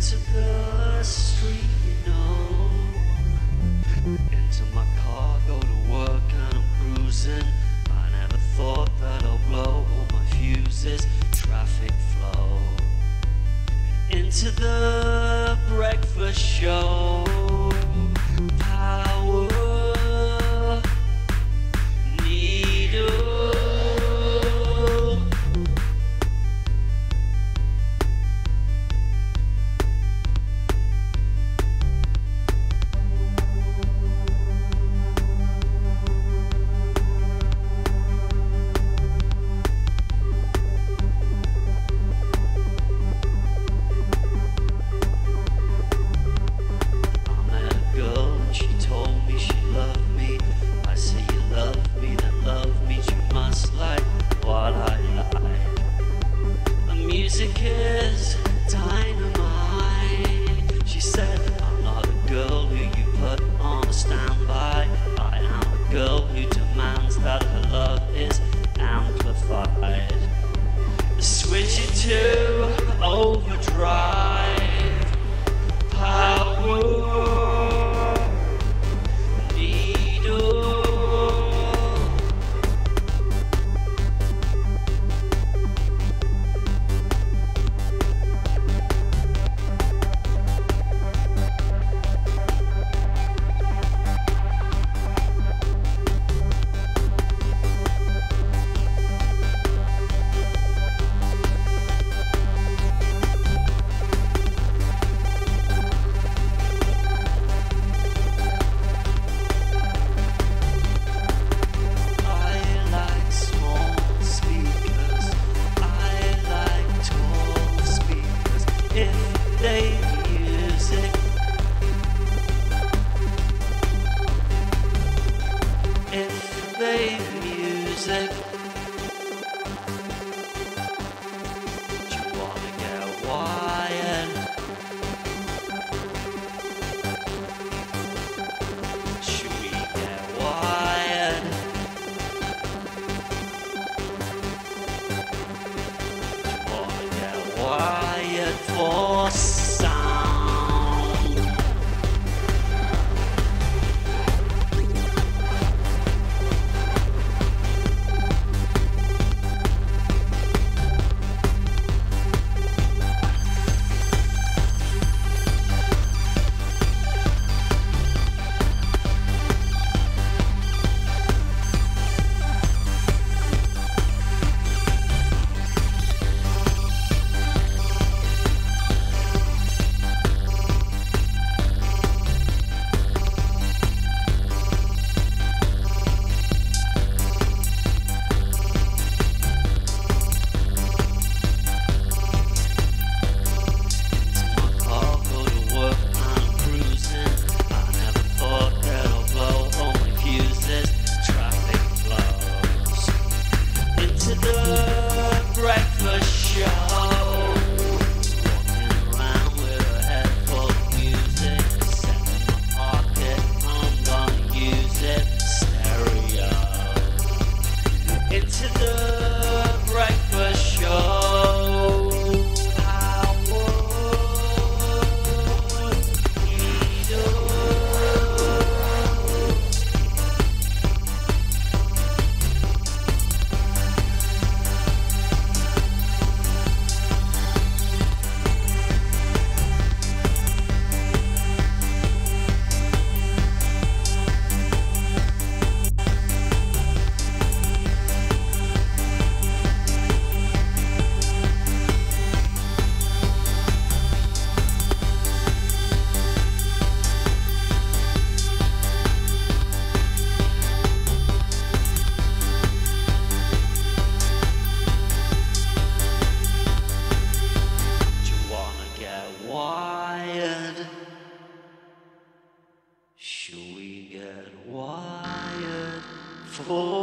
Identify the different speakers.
Speaker 1: into the street, you know. Into my car, go to work and I'm cruising. I never thought that I'll blow all my fuses. Traffic flow into the breakfast show. Power needle. She told me she loved me. I said, you love me, then love me. You must like what I like. The music is dynamite. She said, I'm not a girl who you put on a standby. I am a girl who demands that her love is amplified. Switch it to overdrive. Power. If they music, do you wanna get wired? Should we get wired? Do you wanna get wired for sound? Should we get wired for